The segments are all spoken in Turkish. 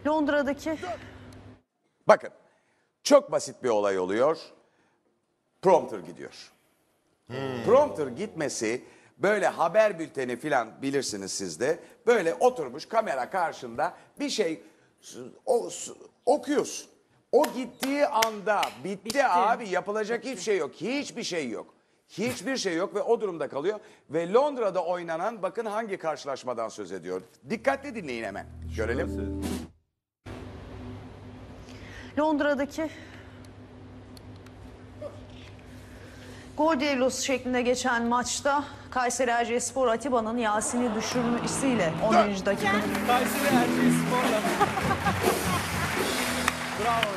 Londra'daki... Bakın, çok basit bir olay oluyor. Prompter gidiyor. Prompter gitmesi böyle haber bülteni filan bilirsiniz siz de. Böyle oturmuş kamera karşında bir şey okuyorsun. O gittiği anda bitti abi, yapılacak hiçbir şey yok. Hiçbir şey yok. Hiçbir şey yok ve o durumda kalıyor. Ve Londra'da oynanan bakın hangi karşılaşmadan söz ediyor. Dikkatli dinleyin hemen. Görelim. Londra'daki gol düellosu şeklinde geçen maçta Kayseri Erciyesspor Atiba'nın Yasin'i düşürmesiyle 10. dakika. Kayseri Erciyesspor'la. Bravo.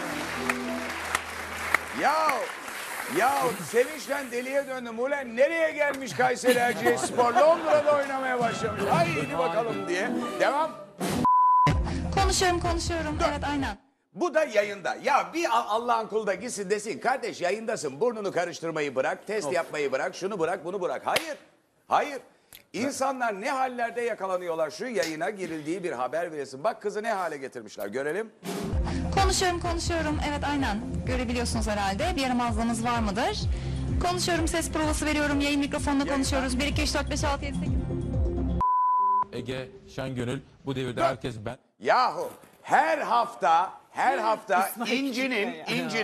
Ya sevinçten deliye döndüm. Ulan nereye gelmiş Kayseri Erciyesspor? Londra'da oynamaya başlamış. Haydi bakalım diye. Devam. Konuşuyorum. Evet, aynen. Bu da yayında. Ya bir Allah'ın kulu da gitsin desin. Kardeş yayındasın. Burnunu karıştırmayı bırak. Test yapmayı bırak. Şunu bırak, bunu bırak. Hayır. İnsanlar ne hallerde yakalanıyorlar. Şu yayına girildiği bir haber veresin. Bak kızı ne hale getirmişler. Görelim. Konuşuyorum. Evet, aynen. Görebiliyorsunuz herhalde. Bir yaramazlığımız var mıdır? Konuşuyorum, ses provası veriyorum. Yayın mikrofonla konuşuyoruz. 1, 2, 3, 4, 5, 6, 7, 8. Ege, Şengönül, bu devirde herkes ben. Yahu her hafta İnci'nin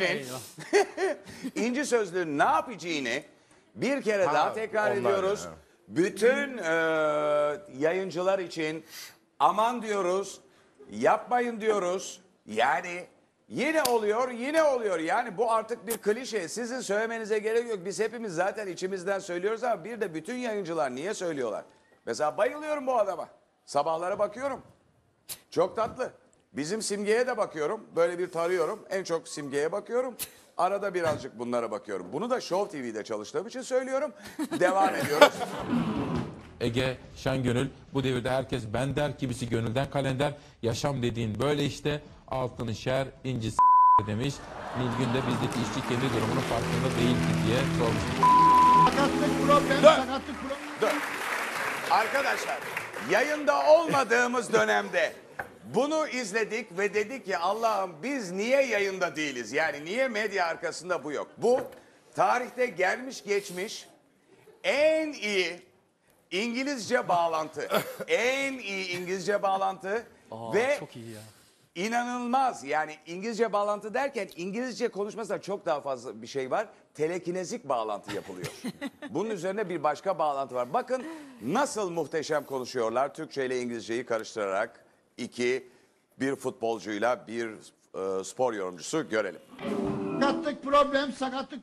İnci sözlüğünün ne yapacağını bir kere daha tekrar ediyoruz. Ya. Bütün yayıncılar için aman diyoruz, yapmayın diyoruz. Yani yine oluyor. Yani bu artık bir klişe. Sizin söylemenize gerek yok. Biz hepimiz zaten içimizden söylüyoruz ama bir de bütün yayıncılar niye söylüyorlar? Mesela bayılıyorum bu adama. Sabahlara bakıyorum. Çok tatlı. Bizim Simge'ye de bakıyorum. Böyle bir tarıyorum. En çok Simge'ye bakıyorum. Arada birazcık bunlara bakıyorum. Bunu da Show TV'de çalıştığım için söylüyorum. Devam ediyoruz. Ege, Şengönül, bu devirde herkes ben der, kimisi gönülden kalender. Yaşam dediğin böyle işte, altını şer, inci demiş. Nilgün de bizdeki işçi kendi durumunun farkında değildi diye sormuş. Sakatlık problem. Dur. Arkadaşlar, yayında olmadığımız dönemde bunu izledik ve dedik ki Allah'ım biz niye yayında değiliz? Yani niye medya arkasında bu yok? Bu tarihte gelmiş geçmiş en iyi İngilizce bağlantı. En iyi İngilizce bağlantı ve Çok iyi ya. İnanılmaz. Yani İngilizce bağlantı derken İngilizce konuşmasında çok daha fazla bir şey var. Telekinezik bağlantı yapılıyor. Bunun üzerine bir başka bağlantı var. Bakın nasıl muhteşem konuşuyorlar Türkçe ile İngilizceyi karıştırarak. Bir futbolcuyla bir spor yorumcusu görelim. Sakatlık problem. Sakatlık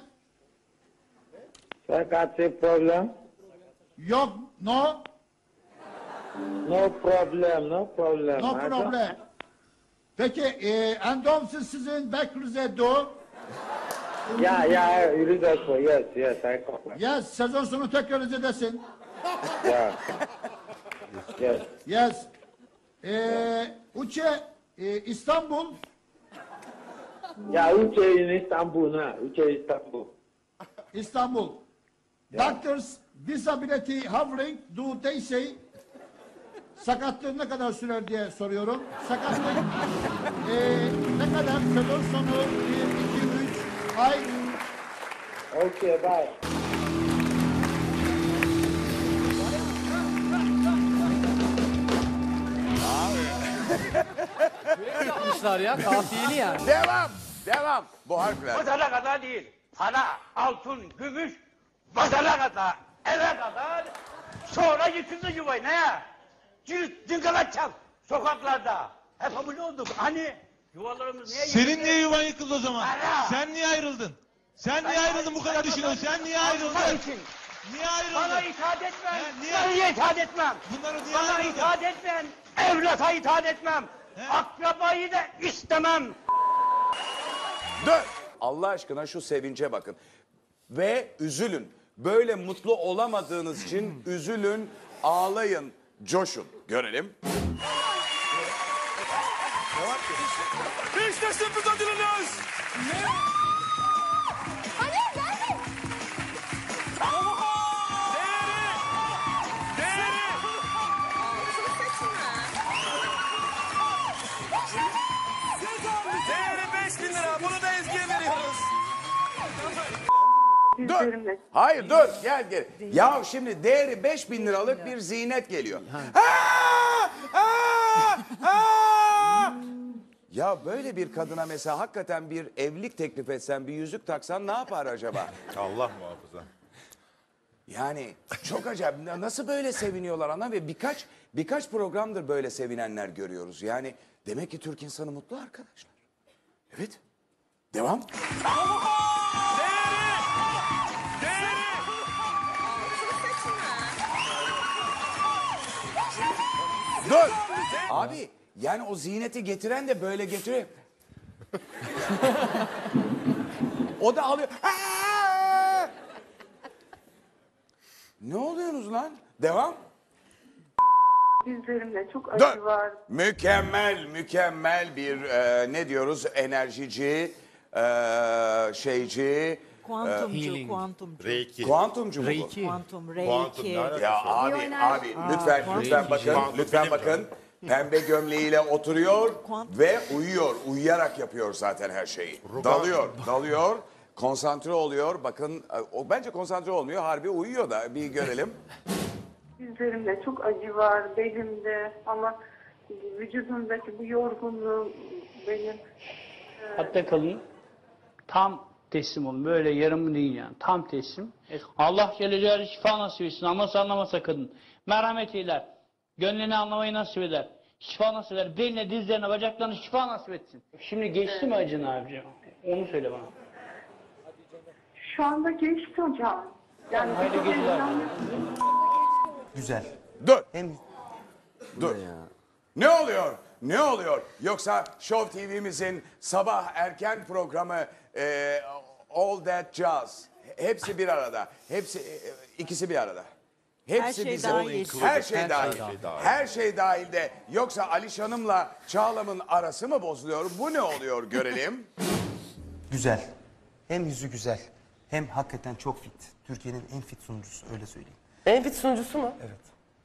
problem. Yok, no No problem. problem. Peki, endomsiz sizin bekrize do. Yeah, you read that for yes, I copy. Yes, sezon sonu tekrar edesin. Yeah. Yes. Yes. Uçe, İstanbul. Yeah, Uche in Istanbul now. İstanbul. Doctors disability hovering do they say? Sakatlığı ne kadar sürer diye soruyorum. Sakatlık ne kadar sezon sonu 1, 2, 3 ay. Okay, bye. Yapmışlar ya, kafiyeli yani. Devam. Bu harfler. Pazara kadar değil. Para, altın, gümüş, pazara kadar, eve kadar. Sonra yıkıldı yuvayı. Ne ya? Cıngalatacak sokaklarda. Hep böyle olduk. Hani yuvalarımız niye yıkıldı? Senin niye yuvan yıkıldı o zaman? Para. Sen niye ayrıldın? Sen niye ayrıldın bu kadar düşünüyorsun? Sen niye ayrıldın? Için. Niye ayrıldın? Bana itaat etmem. niye- Niye itaat etmem? Bunları niye Bana ayrıldın? itaat etmem. Evlata itaat etmem. Akrabayı da istemem. Dur. Allah aşkına şu sevince bakın. Ve üzülün. Böyle mutlu olamadığınız için üzülün, ağlayın, coşun. Görelim. İşte sürpriz ödülünüz. Dur. Hayır dur gel. Ya şimdi değeri 5.000 liralık bir ziynet geliyor. Ya böyle bir kadına mesela hakikaten bir evlilik teklif etsen, bir yüzük taksan ne yapar acaba? Allah muhafaza. Yani çok acayip. Nasıl böyle seviniyorlar ana ve birkaç programdır böyle sevinenler görüyoruz. Yani demek ki Türk insanı mutlu arkadaşlar. Evet. Devam. Dur. Abi yani o ziyneti getiren de böyle getiriyor. O da alıyor. Aa! Ne oluyorsunuz lan? Devam. Yüzlerimde çok Dur. acı var. Mükemmel bir ne diyoruz enerjici, şeyci, Kuantumcu, kuantumcu. Reiki. kuantumcu mu bu? Kuantum, Kuantum reiki. ne alakası Ya var? abi lütfen bakın. Pembe gömleğiyle oturuyor ve uyuyor. Uyuyarak yapıyor zaten her şeyi. Dalıyor. Konsantre oluyor. Bakın o bence konsantre olmuyor. Harbi uyuyor da bir görelim. Yüzlerimde çok acı var, belimde ama vücudumdaki bu yorgunluğum benim. Hatta kalın. Tam teslim olun. Böyle yarım değil yani. Tam teslim. Allah Celle Celaluhu şifa nasip etsin. Anlasa anlamasa kadın. Merhamet eyler. Gönlünü anlamayı nasip eder. Şifa nasip eder. Beline, dizlerine, bacaklarına şifa nasip etsin. Şimdi geçti mi acın abicim? Onu söyle bana. Şu anda geçti hocam. Yani Hayırlı geceler. Güzel. Dur. Hem Dur. Ne oluyor? Yoksa Show TV'mizin sabah erken programı All That Jazz. Hepsi bir arada. İkisi bir arada. Hepsi Her şey bizim. dahil. Her şey dahil de. Yoksa Alişan'ımla Çağlam'ın arası mı bozuluyor? Bu ne oluyor görelim. güzel. Hem yüzü güzel. Hem hakikaten çok fit. Türkiye'nin en fit sunucusu öyle söyleyeyim. En fit sunucusu mu? Evet.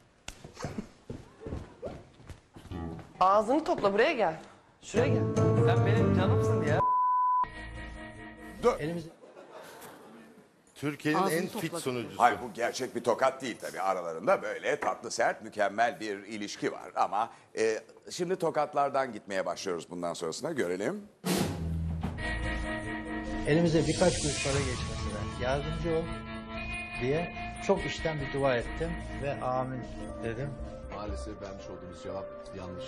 Ağzını topla buraya gel. Şuraya gel. Sen benim canımsın ya. Dur. Türkiye'nin en fit sunucusu. Hayır bu gerçek bir tokat değil tabii. Aralarında böyle tatlı sert mükemmel bir ilişki var. Ama şimdi tokatlardan gitmeye başlıyoruz bundan sonrasına görelim. Elimize birkaç kuruş para geçmesine yardımcı ol diye çok içten bir dua ettim ve amin dedim. Maalesef vermiş olduğunuz cevap yanlış.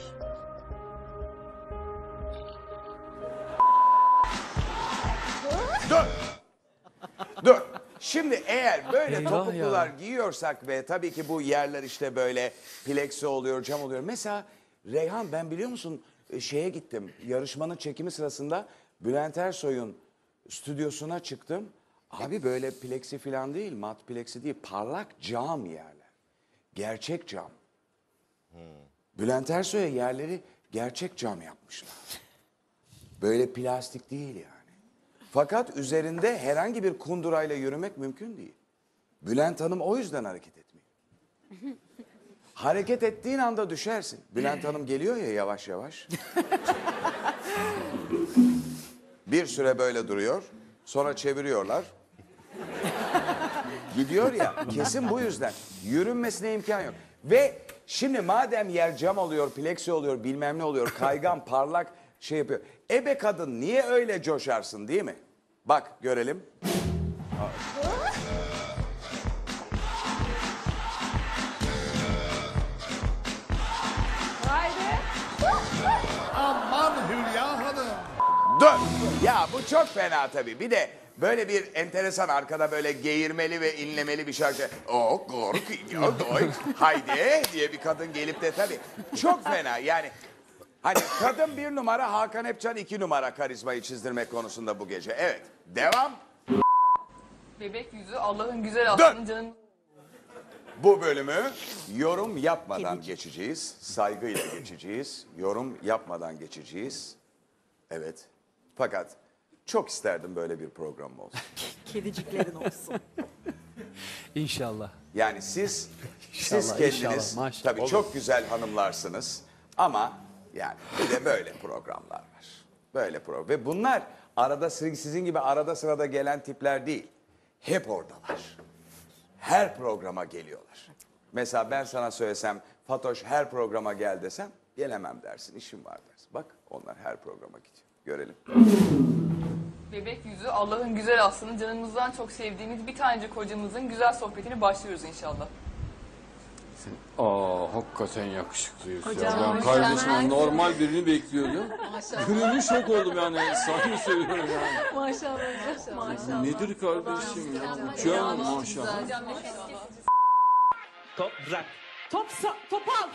Dur. Şimdi eğer böyle Eyvah topuklular ya. giyiyorsak ve tabii ki bu yerler işte böyle plexi oluyor, cam oluyor. Mesela Reyhan ben biliyor musun şeye gittim. Yarışmanın çekimi sırasında Bülent Ersoy'un stüdyosuna çıktım. Abi böyle plexi falan değil, mat plexi değil, parlak cam yerler. Gerçek cam. Bülent Ersoy'a yerleri gerçek cam yapmışlar. Böyle plastik değil yani. Fakat üzerinde herhangi bir kundurayla yürümek mümkün değil. Bülent Hanım o yüzden hareket etmiyor. Hareket ettiğin anda düşersin. Bülent Hanım geliyor ya yavaş yavaş. Bir süre böyle duruyor. Sonra çeviriyorlar. Gidiyor ya kesin bu yüzden. Yürünmesine imkan yok. Ve şimdi madem yer cam oluyor, plexi oluyor, bilmem ne oluyor, kaygan, parlak şey yapıyor. Ebe kadın niye öyle coşarsın değil mi? Bak görelim. Aman Hülya Hanım. Dur. Ya bu çok fena tabii. Bir de böyle bir enteresan arkada böyle geğirmeli ve inlemeli bir şarkı. O korkuyor doy. Haydi diye bir kadın gelip de tabii. Çok fena yani. Hani kadın 1 numara, Hakan Epcan 2 numara karizmayı çizdirmek konusunda bu gece. Evet. Devam. Bebek yüzü Allah'ın güzel aslında canım. Bu bölümü yorum yapmadan geçeceğiz. Saygıyla geçeceğiz. Yorum yapmadan geçeceğiz. Evet. Fakat çok isterdim böyle bir program olsun. Kediciklerin olsun. İnşallah. Yani siz İnşallah, kendiniz inşallah, maşallah. tabii Olur. çok güzel hanımlarsınız ama yani bir de böyle programlar var. Böyle program ve bunlar arada sizin gibi arada sırada gelen tipler değil. hep oradalar. Her programa geliyorlar. Mesela ben sana söylesem Fatoş her programa gel desem gelemem dersin, işim var dersin. Bak onlar her programa gidiyor. Görelim. Bebek yüzü Allah'ın güzel aslını canımızdan çok sevdiğimiz bir tanecik hocamızın güzel sohbetini başlıyoruz inşallah. Aa hakikaten yakışıklıyız Hocam, ya. Ben mükemmel. kardeşim normal birini bekliyordum. Maşallah. Görünce şok oldum yani. Samimi söylüyorum yani. Maşallah hocam. Maşallah. Nedir kardeşim ya? Mükemmel maşallah. Toprak. Topal.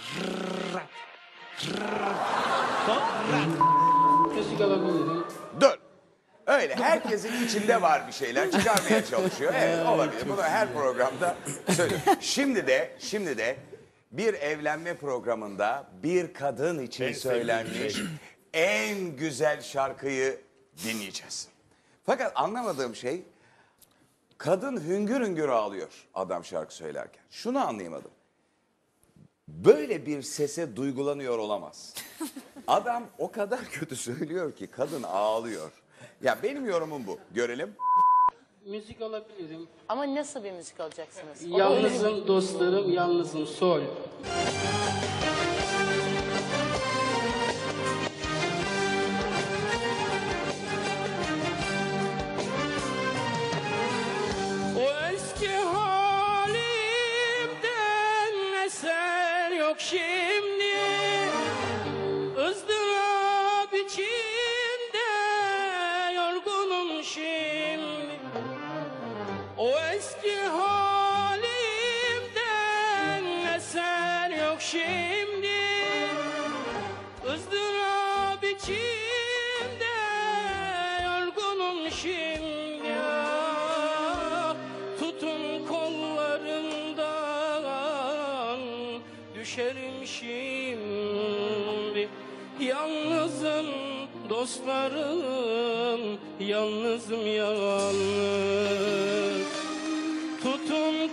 Müzik alabilirim. Dur. Öyle herkesin içinde var bir şeyler çıkarmaya çalışıyor. Evet olabilir. Bunu her programda söylüyorum. Şimdi de bir evlenme programında bir kadın için En söylenmiş sevdiğim şey. en güzel şarkıyı dinleyeceğiz. Fakat anlamadığım şey kadın hüngür hüngür ağlıyor adam şarkı söylerken. Şunu anlayamadım. Böyle bir sese duygulanıyor olamaz. Adam o kadar kötü söylüyor ki kadın ağlıyor. Ya benim yorumum bu. Görelim. Müzik alabilirim. Ama nasıl bir müzik alacaksınız? Yalnızım dostlarım, yalnızım sol. O eski halimden eser yok şimdi. ızdırap içinde yorgunum şimdi. O eski halimden eser yok şimdi. ızdırap içinde yorgunum şimdi. Ah, tutun kollarından düşerim şimdi. Yalnızım dostlarım, yalnızım yalnız. Tutun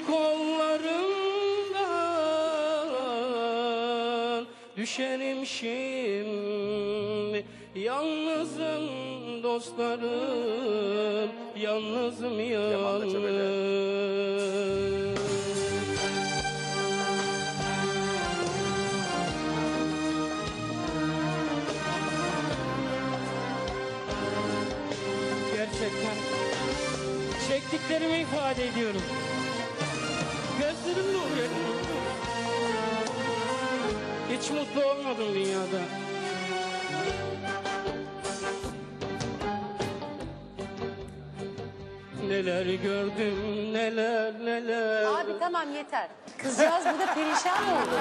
kollarımdan düşerim şimdi. Yalnızım dostlarım, yalnızım yalnız. Gerçekten çektiklerimi ifade ediyorum. Gözlerim doluyor. Hiç mutlu olmadım dünyada. Neler gördüm, neler. Abi tamam yeter. Kızcağız burada perişan oldu.